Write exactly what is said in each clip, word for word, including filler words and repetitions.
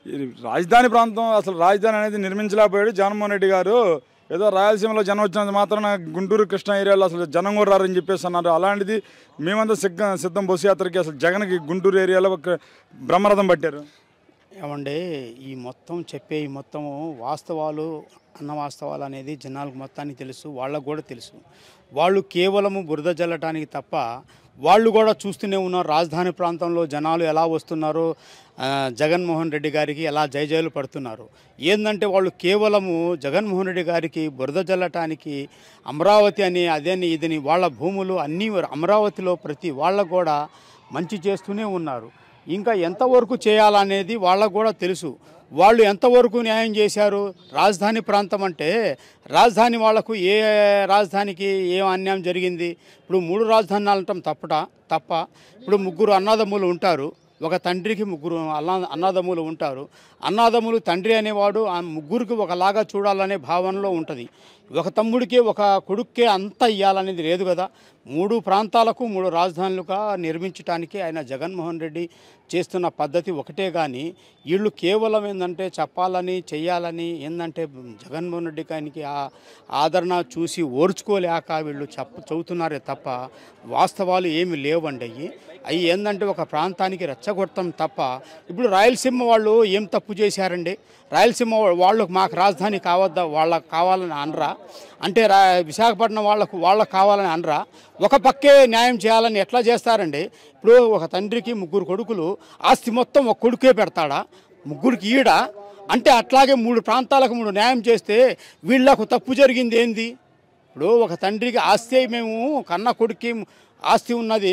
ఈ రాజధాని ప్రాంతం అసలు రాజధాని అనేది నిర్మించలేకపోయాడు జగన్మోహన్ రెడ్డి గారు. ఏదో రాయలసీమలో జనం వచ్చినంత మాత్రాన గుంటూరు కృష్ణా ఏరియాలో అసలు జనం కూడా రారని చెప్పేసి అన్నారు. అలాంటిది మేమంతా సిద్ధం సిద్ధం బస్సు యాత్రకి అసలు జగన్కి గుంటూరు ఏరియాలో ఒక బ్రహ్మరథం పట్టారు. ఏమంటే ఈ మొత్తం చెప్పే ఈ మొత్తం వాస్తవాలు అన్న వాస్తవాలు అనేది జనాలకు మొత్తానికి తెలుసు, వాళ్ళకు కూడా తెలుసు. వాళ్ళు కేవలము బురద జల్లటానికి తప్ప వాళ్ళు కూడా చూస్తూనే ఉన్నారు రాజధాని ప్రాంతంలో జనాలు ఎలా వస్తున్నారో, జగన్మోహన్ రెడ్డి గారికి ఎలా జయజయలు పడుతున్నారు. ఏంటంటే వాళ్ళు కేవలము జగన్మోహన్ రెడ్డి గారికి బురద జల్లటానికి అమరావతి అని అదని ఇదని వాళ్ళ భూములు అన్నీ అమరావతిలో ప్రతి వాళ్ళకు కూడా మంచి చేస్తూనే ఉన్నారు. ఇంకా ఎంతవరకు చేయాలనేది వాళ్ళకు కూడా తెలుసు. వాళ్ళు ఎంతవరకు న్యాయం చేశారు? రాజధాని ప్రాంతం అంటే రాజధాని వాళ్లకు ఏ రాజధానికి ఏం అన్యాయం జరిగింది? ఇప్పుడు మూడు రాజధానులు అనటం తప్పట తప్ప ఇప్పుడు ముగ్గురు అన్నదమ్ములు ఉంటారు, ఒక తండ్రికి ముగ్గురు అన్నా అన్నదమ్ములు ఉంటారు. అన్నదమ్ములు తండ్రి అనేవాడు ఆ ముగ్గురికి ఒకలాగా చూడాలనే భావనలో ఉంటుంది. ఒక తమ్ముడికి ఒక కొడుక్కే అంతా ఇవ్వాలనేది లేదు కదా. మూడు ప్రాంతాలకు మూడు రాజధానులుగా నిర్మించడానికి ఆయన జగన్మోహన్ రెడ్డి చేస్తున్న పద్ధతి ఒకటే. కానీ వీళ్ళు కేవలం ఏంటంటే చెప్పాలని చెయ్యాలని ఏంటంటే జగన్మోహన్ రెడ్డి గారికి ఆ ఆదరణ చూసి ఓర్చుకోలేక వీళ్ళు చెప్ప చెబుతున్నారే తప్ప వాస్తవాలు ఏమి లేవండి. అవి అవి ఏంటంటే ఒక ప్రాంతానికి రెచ్చగొట్టడం తప్ప. ఇప్పుడు రాయలసీమ వాళ్ళు ఏం తప్పు చేశారండి? రాయలసీమ వాళ్ళకు మాకు రాజధాని కావద్దా, వాళ్ళకు కావాలని అనరా? అంటే రా విశాఖపట్నం వాళ్ళకు వాళ్ళకు కావాలని అనరా? ఒక పక్కే న్యాయం చేయాలని ఎట్లా చేస్తారండి? ఇప్పుడు ఒక తండ్రికి ముగ్గురు కొడుకులు, ఆస్తి మొత్తం ఒక కొడుకే పెడతాడా? ముగ్గురికి ఈడ అంటే అట్లాగే మూడు ప్రాంతాలకు మూడు న్యాయం చేస్తే వీళ్ళకు తప్పు జరిగింది ఏంది? ఇప్పుడు ఒక తండ్రికి ఆస్తి మేము కన్న కొడుక్కి ఆస్తి ఉన్నది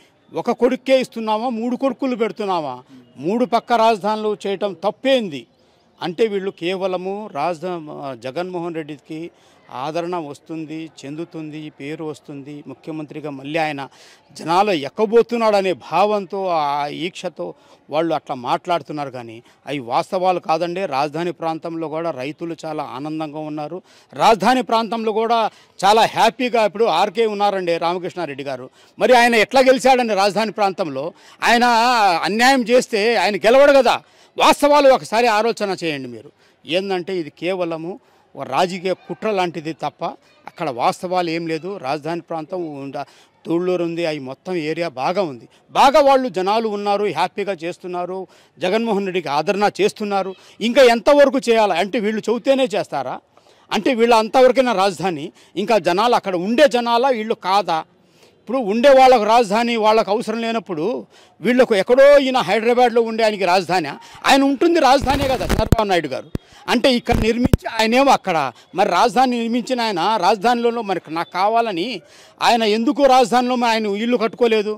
ఒక కొడుక్కే ఇస్తున్నామా, మూడు కొడుకులు పెడుతున్నామా? మూడు పక్క రాజధానులు చేయటం తప్పేంది? అంటే వీళ్ళు కేవలము రాజధాని జగన్మోహన్ రెడ్డికి ఆదరణ వస్తుంది, చెందుతుంది, పేరు వస్తుంది, ముఖ్యమంత్రిగా మళ్ళీ ఆయన జనాలు ఎక్కబోతున్నాడనే భావంతో ఆ ఈక్షతో వాళ్ళు అట్లా మాట్లాడుతున్నారు. కానీ అవి వాస్తవాలు కాదండి. రాజధాని ప్రాంతంలో కూడా రైతులు చాలా ఆనందంగా ఉన్నారు. రాజధాని ప్రాంతంలో కూడా చాలా హ్యాపీగా ఇప్పుడు ఆర్కే ఉన్నారండి రామకృష్ణారెడ్డి గారు. మరి ఆయన ఎట్లా గెలిచాడండి రాజధాని ప్రాంతంలో? ఆయన అన్యాయం చేస్తే ఆయన గెలవడు కదా. వాస్తవాలు ఒకసారి ఆలోచన చేయండి మీరు. ఏంటంటే ఇది కేవలము ఒక రాజకీయ కుట్ర లాంటిది తప్ప అక్కడ వాస్తవాలు ఏం లేదు. రాజధాని ప్రాంతం తూళ్ళూరు ఉంది, అవి మొత్తం ఏరియా బాగా ఉంది, బాగా వాళ్ళు జనాలు ఉన్నారు, హ్యాపీగా చేస్తున్నారు, జగన్మోహన్ రెడ్డికి ఆదరణ చేస్తున్నారు. ఇంకా ఎంతవరకు చేయాలి అంటే వీళ్ళు చెబితేనే చేస్తారా? అంటే వీళ్ళ అంతవరకైనా రాజధాని ఇంకా జనాలు అక్కడ ఉండే జనాల వీళ్ళు కాదా? ఇప్పుడు ఉండే వాళ్ళకు రాజధాని వాళ్ళకు అవసరం లేనప్పుడు వీళ్ళకు ఎక్కడో ఈయన హైదరాబాద్లో ఉండే ఆయనకి రాజధాని, ఆయన ఉంటుంది రాజధానే కదా చంద్రబాబు నాయుడు గారు. అంటే ఇక్కడ నిర్మించి ఆయనేమో అక్కడ మరి రాజధాని నిర్మించిన ఆయన రాజధానిలో మరి నాకు కావాలని ఆయన ఎందుకు రాజధానిలో ఆయన ఇల్లు కట్టుకోలేదు?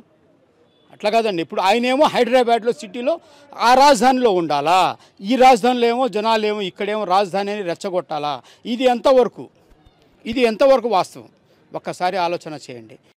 అట్లా కాదండి. ఇప్పుడు ఆయనేమో హైదరాబాద్లో సిటీలో ఆ రాజధానిలో ఉండాలా, ఈ రాజధానిలో ఏమో జనాలు ఏమో ఇక్కడేమో రాజధాని అని రెచ్చగొట్టాలా? ఇది ఎంతవరకు ఇది ఎంతవరకు వాస్తవం? ఒక్కసారి ఆలోచన చేయండి.